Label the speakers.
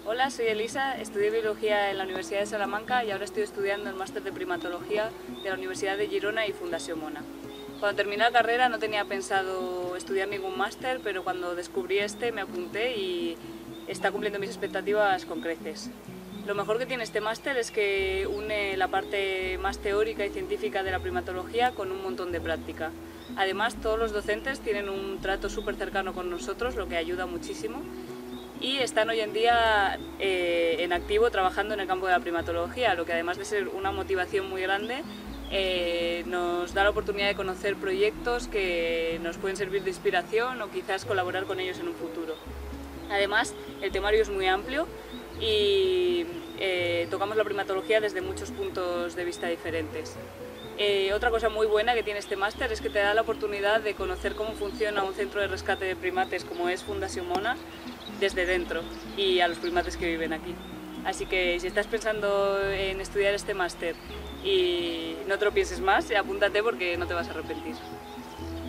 Speaker 1: Hola, soy Elisa, estudié Biología en la Universidad de Salamanca y ahora estoy estudiando el máster de Primatología de la Universidad de Girona y Fundació Mona. Cuando terminé la carrera no tenía pensado estudiar ningún máster, pero cuando descubrí este me apunté y está cumpliendo mis expectativas con creces. Lo mejor que tiene este máster es que une la parte más teórica y científica de la primatología con un montón de práctica. Además, todos los docentes tienen un trato súper cercano con nosotros, lo que ayuda muchísimo, y están hoy en día en activo trabajando en el campo de la primatología, lo que además de ser una motivación muy grande, nos da la oportunidad de conocer proyectos que nos pueden servir de inspiración o quizás colaborar con ellos en un futuro. Además, el temario es muy amplio y tocamos la primatología desde muchos puntos de vista diferentes. Otra cosa muy buena que tiene este máster es que te da la oportunidad de conocer cómo funciona un centro de rescate de primates como es Fundació Mona desde dentro y a los primates que viven aquí. Así que si estás pensando en estudiar este máster y no te lo pienses más, apúntate porque no te vas a arrepentir.